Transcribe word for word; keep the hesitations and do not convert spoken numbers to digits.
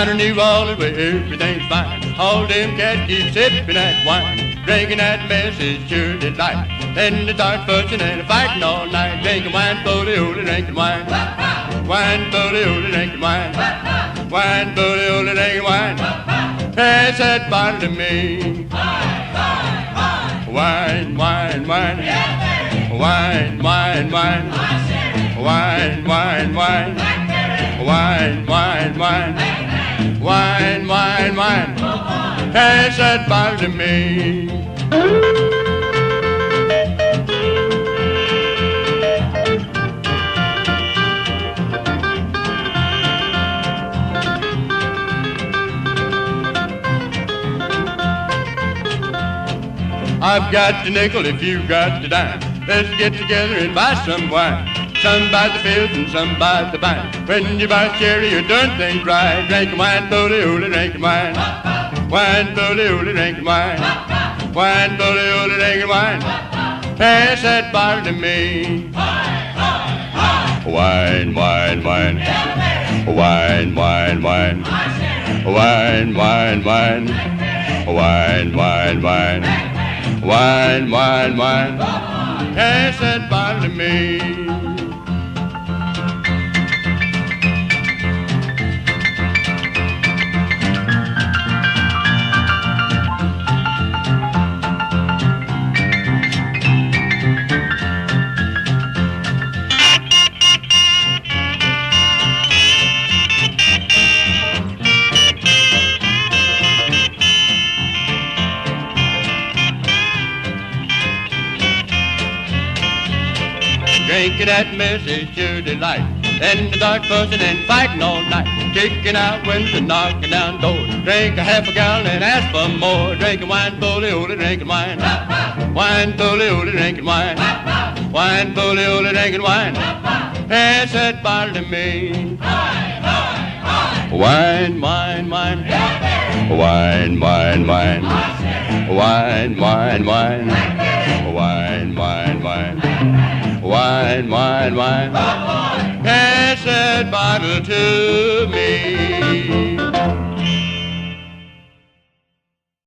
Down in New Orleans where everything's fine, all them cats keep sipping that wine, drinking that mess is sure delight. Then they start fussing and fighting all night, drinking wine for the old, drinking wine, wine for the old, drinking wine, wine for the old, drinking wine. Pass that bottle to me. Wine, wine, wine, wine, wine, wine, wine, wine, wine, wine, wine, wine, wine, wine, wine. Pass that bottle to me. I've got the nickel if you've got the dime. Let's get together and buy some wine. Some by the fields and some by the vine. When you buy cherry, you're doing things right. Drinking wine, bully, ooly, drinking wine. Wine, bully, ooly, drinking wine. Wine, bully, ooly, drinking wine. Pass that bottle to me. Wine, wine, wine. Wine, wine, wine. Wine, wine, wine. Wine, wine, wine. Wine, wine, wine, pass that bottle to me. Drinking that mess is sure delight. Then the dark fussing and fighting all night, kicking out windows and knocking down doors. Drink a half a gallon and ask for more. Drinking wine, bully, ooly, drinking wine. Wine, bully, ooly, drinking wine. Wine, bully, ooly, drinking wine. Pass that bottle to me. Wine, wine, wine. Wine, wine, wine. Wine, wine, wine. Wine, wine, wine. Wine, wine, wine, pass that bottle to me.